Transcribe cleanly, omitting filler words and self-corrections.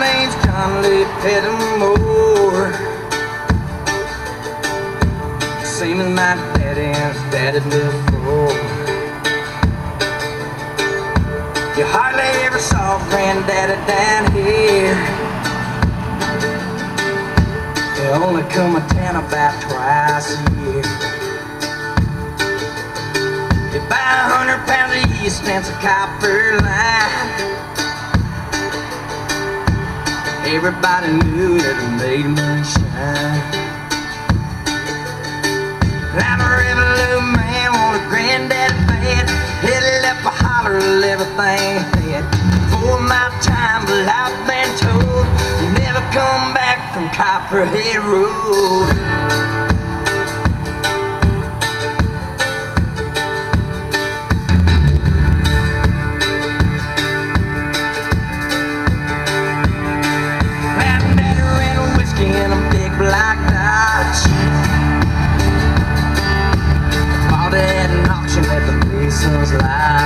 name's John Lee Pettimore, same as my daddy and his daddy before. You hardly ever saw Granddaddy down here. They only come to town about twice a year. They buy 100 pounds of yeast and some copper line. Everybody knew that it made moonshine. I'm a Revolute man, want a Granddaddy bad. Headed up a holler, everything had. For my time, but I've been told you never come back from Copperhead Road. Granddaddy ran a whiskey in a big black Dodge. Bought it at an auction at the Mason's Lodge.